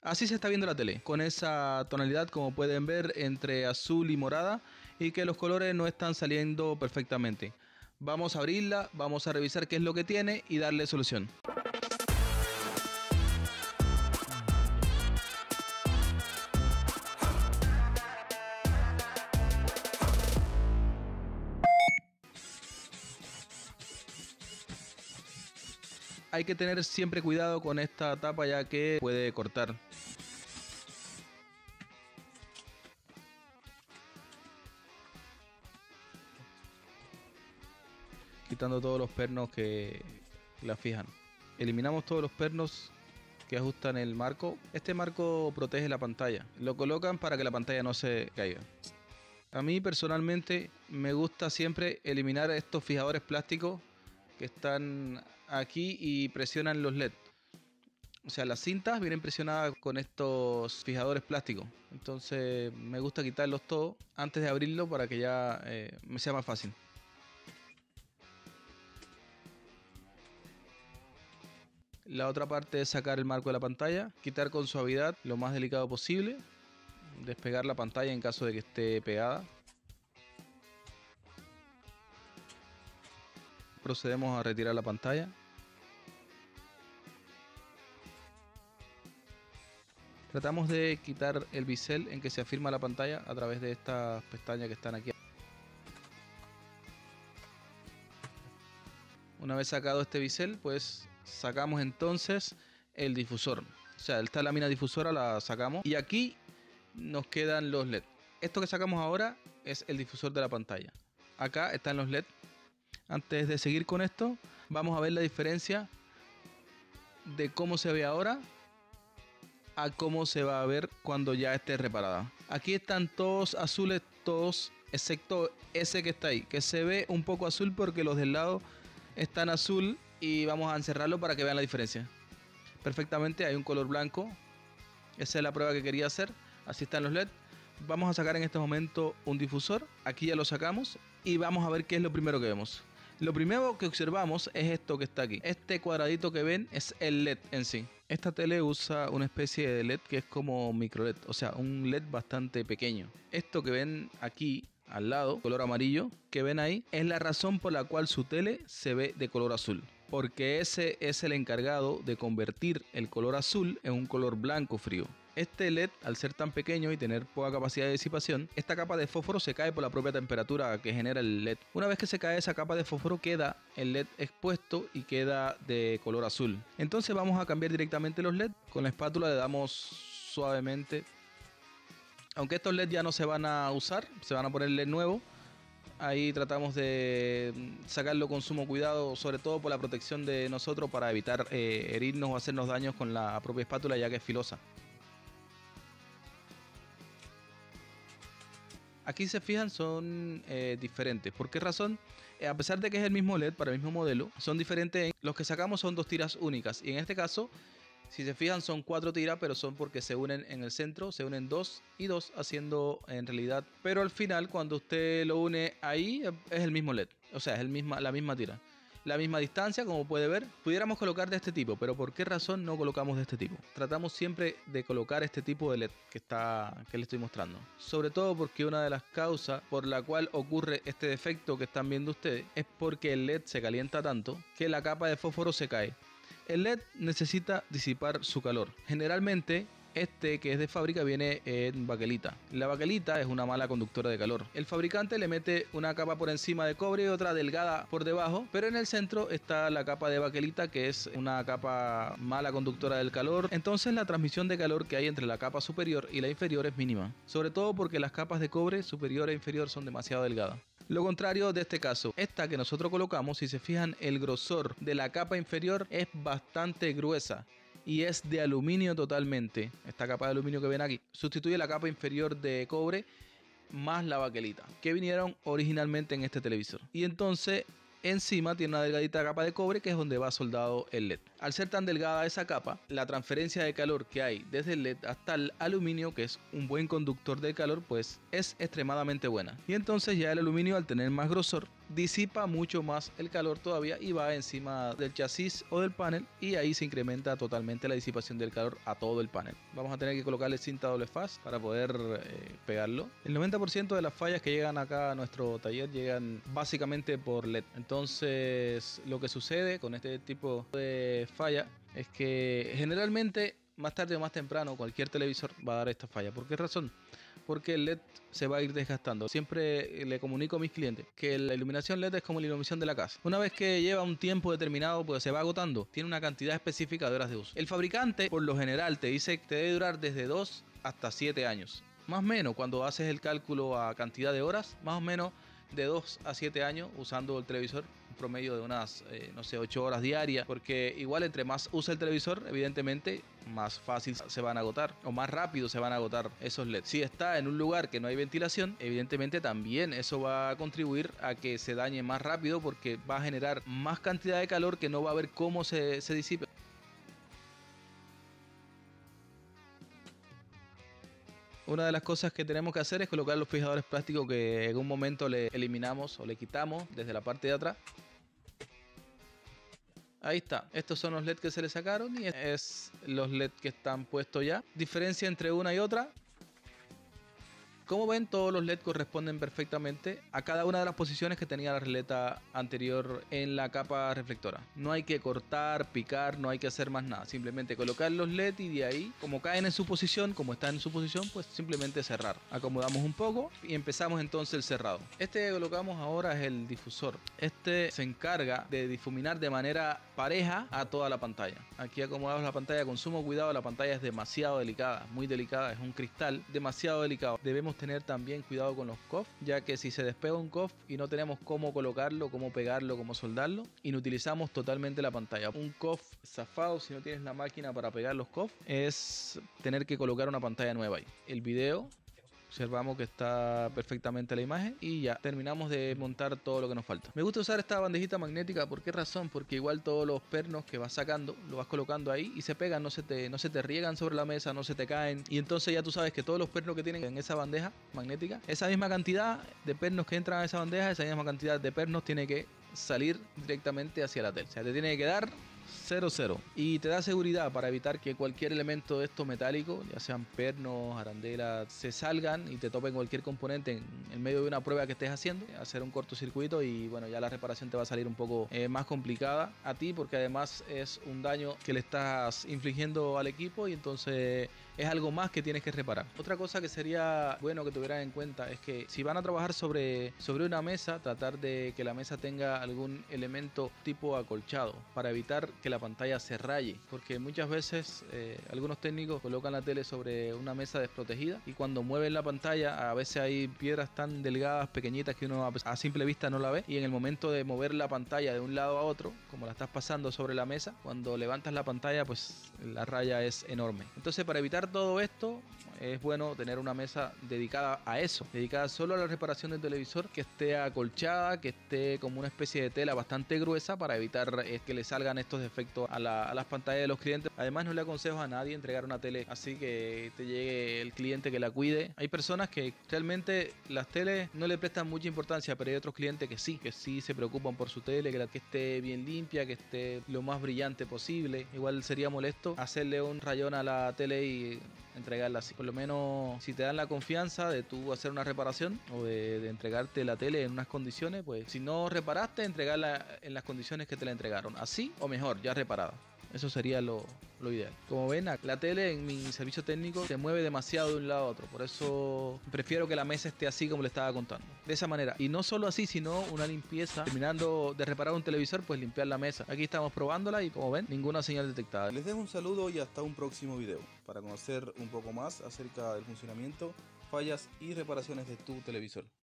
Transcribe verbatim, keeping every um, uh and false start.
Así se está viendo la tele, con esa tonalidad como pueden ver entre azul y morada, y que los colores no están saliendo perfectamente. Vamos a abrirla, vamos a revisar qué es lo que tiene y darle solución. Hay que tener siempre cuidado con esta tapa, ya que puede cortar. Quitando todos los pernos que la fijan. Eliminamos todos los pernos que ajustan el marco. Este marco protege la pantalla. Lo colocan para que la pantalla no se caiga. A mí personalmente me gusta siempre eliminar estos fijadores plásticos que están aquí y presionan los L E D. O sea, las cintas vienen presionadas con estos fijadores plásticos. Entonces me gusta quitarlos todos antes de abrirlo para que ya eh, me sea más fácil. La otra parte es sacar el marco de la pantalla, quitar con suavidad lo más delicado posible, despegar la pantalla en caso de que esté pegada. Procedemos a retirar la pantalla. Tratamos de quitar el bisel en que se afirma la pantalla a través de estas pestañas que están aquí. Una vez sacado este bisel, pues sacamos entonces el difusor. O sea, esta lámina difusora la sacamos y aquí nos quedan los L E D. Esto que sacamos ahora es el difusor de la pantalla. Acá están los L E D. Antes de seguir con esto, vamos a ver la diferencia de cómo se ve ahora a cómo se va a ver cuando ya esté reparada. Aquí están todos azules, todos excepto ese que está ahí, que se ve un poco azul porque los del lado están azul, y vamos a encerrarlo para que vean la diferencia. Perfectamente, hay un color blanco. Esa es la prueba que quería hacer. Así están los L E D. Vamos a sacar en este momento un difusor. Aquí ya lo sacamos y vamos a ver qué es lo primero que vemos. Lo primero que observamos es esto que está aquí. Este cuadradito que ven es el L E D en sí. Esta tele usa una especie de L E D que es como micro L E D, o sea, un L E D bastante pequeño. Esto que ven aquí al lado, color amarillo, que ven ahí, es la razón por la cual su tele se ve de color azul. Porque ese es el encargado de convertir el color azul en un color blanco frío. Este L E D, al ser tan pequeño y tener poca capacidad de disipación, esta capa de fósforo se cae por la propia temperatura que genera el L E D. Una vez que se cae esa capa de fósforo, queda el L E D expuesto y queda de color azul. Entonces vamos a cambiar directamente los L E D. Con la espátula le damos suavemente. Aunque estos L E D ya no se van a usar, se van a poner L E D nuevo. Ahí tratamos de sacarlo con sumo cuidado, sobre todo por la protección de nosotros, para evitar eh, herirnos o hacernos daños con la propia espátula, ya que es filosa. Aquí se fijan, son eh, diferentes. ¿Por qué razón? Eh, a pesar de que es el mismo L E D para el mismo modelo, son diferentes. Los que sacamos son dos tiras únicas, y en este caso, si se fijan, son cuatro tiras, pero son porque se unen en el centro, se unen dos y dos, haciendo en realidad. Pero al final, cuando usted lo une ahí, es el mismo L E D. O sea, es el misma, la misma tira. La misma distancia, como puede ver. Pudiéramos colocar de este tipo, pero ¿por qué razón no colocamos de este tipo? Tratamos siempre de colocar este tipo de L E D que, está, que le estoy mostrando. Sobre todo porque una de las causas por la cual ocurre este defecto que están viendo ustedes es porque el L E D se calienta tanto que la capa de fósforo se cae. El L E D necesita disipar su calor. Generalmente, este que es de fábrica viene en baquelita. La baquelita es una mala conductora de calor. El fabricante le mete una capa por encima de cobre y otra delgada por debajo, pero en el centro está la capa de baquelita, que es una capa mala conductora del calor. Entonces la transmisión de calor que hay entre la capa superior y la inferior es mínima, sobre todo porque las capas de cobre superior e inferior son demasiado delgadas. Lo contrario de este caso, esta que nosotros colocamos, si se fijan, el grosor de la capa inferior es bastante gruesa y es de aluminio totalmente. Esta capa de aluminio que ven aquí sustituye la capa inferior de cobre más la baquelita que vinieron originalmente en este televisor. Y entonces encima tiene una delgadita capa de cobre, que es donde va soldado el L E D. Al ser tan delgada esa capa, la transferencia de calor que hay desde el L E D hasta el aluminio, que es un buen conductor de calor, pues es extremadamente buena. Y entonces ya el aluminio, al tener más grosor, disipa mucho más el calor todavía y va encima del chasis o del panel, y ahí se incrementa totalmente la disipación del calor a todo el panel. Vamos a tener que colocarle cinta doble faz para poder eh, pegarlo. El noventa por ciento de las fallas que llegan acá a nuestro taller llegan básicamente por L E D. Entonces lo que sucede con este tipo de falla es que generalmente más tarde o más temprano cualquier televisor va a dar esta falla. ¿Por qué razón? Porque el L E D se va a ir desgastando. Siempre le comunico a mis clientes que la iluminación L E D es como la iluminación de la casa. Una vez que lleva un tiempo determinado, pues se va agotando. Tiene una cantidad específica de horas de uso. El fabricante, por lo general, te dice que te debe durar desde dos hasta siete años. Más o menos, cuando haces el cálculo a cantidad de horas, más o menos de dos a siete años usando el televisor, un promedio de unas, eh, no sé, ocho horas diarias, porque igual entre más usa el televisor, evidentemente más fácil se van a agotar o más rápido se van a agotar esos L E D. Si está en un lugar que no hay ventilación, evidentemente también eso va a contribuir a que se dañe más rápido, porque va a generar más cantidad de calor que no va a ver cómo se, se disipe. Una de las cosas que tenemos que hacer es colocar los fijadores plásticos que en un momento le eliminamos o le quitamos desde la parte de atrás. Ahí está, estos son los L E D que se le sacaron y es los L E D que están puestos ya. Diferencia entre una y otra: como ven, todos los L E D corresponden perfectamente a cada una de las posiciones que tenía la releta anterior en la capa reflectora. No hay que cortar, picar, no hay que hacer más nada. Simplemente colocar los L E D y de ahí, como caen en su posición, como están en su posición, pues simplemente cerrar. Acomodamos un poco y empezamos entonces el cerrado. Este que colocamos ahora es el difusor. Este se encarga de difuminar de manera pareja a toda la pantalla. Aquí acomodamos la pantalla con sumo cuidado. La pantalla es demasiado delicada, muy delicada, es un cristal demasiado delicado. Debemos tener también cuidado con los C O F, ya que si se despega un C O F y no tenemos cómo colocarlo, cómo pegarlo, cómo soldarlo, inutilizamos totalmente la pantalla. Un C O F zafado, si no tienes la máquina para pegar los C O F, es tener que colocar una pantalla nueva ahí. El video, observamos que está perfectamente la imagen y ya terminamos de montar todo lo que nos falta. Me gusta usar esta bandejita magnética. ¿Por qué razón? Porque igual todos los pernos que vas sacando lo vas colocando ahí y se pegan, no se te, no se te riegan sobre la mesa, no se te caen, y entonces ya tú sabes que todos los pernos que tienen en esa bandeja magnética, esa misma cantidad de pernos que entran a esa bandeja, esa misma cantidad de pernos tiene que salir directamente hacia la tele. O sea, te tiene que quedar cero cero, y te da seguridad para evitar que cualquier elemento de estos metálicos, ya sean pernos, arandelas, se salgan y te topen cualquier componente en, en medio de una prueba que estés haciendo, hacer un cortocircuito, y bueno, ya la reparación te va a salir un poco eh, más complicada a ti, porque además es un daño que le estás infligiendo al equipo y entonces es algo más que tienes que reparar. Otra cosa que sería bueno que tuvieran en cuenta es que si van a trabajar sobre, sobre una mesa, tratar de que la mesa tenga algún elemento tipo acolchado para evitar que la pantalla se raye, porque muchas veces eh, algunos técnicos colocan la tele sobre una mesa desprotegida y cuando mueven la pantalla a veces hay piedras tan delgadas, pequeñitas, que uno a simple vista no la ve, y en el momento de mover la pantalla de un lado a otro, como la estás pasando sobre la mesa, cuando levantas la pantalla pues la raya es enorme. Entonces, para evitar todo esto, es bueno tener una mesa dedicada a eso, dedicada solo a la reparación del televisor, que esté acolchada, que esté como una especie de tela bastante gruesa para evitar eh, que le salgan estos defectos a, la, a las pantallas de los clientes. Además, no le aconsejo a nadie entregar una tele así, que te llegue el cliente que la cuide. Hay personas que realmente las teles no le prestan mucha importancia, pero hay otros clientes que sí, que sí se preocupan por su tele, que, la, que esté bien limpia, que esté lo más brillante posible. Igual sería molesto hacerle un rayón a la tele y entregarla así. Por lo menos, si te dan la confianza de tú hacer una reparación o de, de entregarte la tele en unas condiciones, pues si no reparaste, entregarla en las condiciones que te la entregaron, así o mejor, ya reparada. Eso sería lo, lo ideal. Como ven, la tele en mi servicio técnico se mueve demasiado de un lado a otro, por eso prefiero que la mesa esté así como le estaba contando, de esa manera. Y no solo así, sino una limpieza. Terminando de reparar un televisor, pues limpiar la mesa. Aquí estamos probándola y, como ven, ninguna señal detectada. Les dejo un saludo y hasta un próximo video para conocer un poco más acerca del funcionamiento, fallas y reparaciones de tu televisor.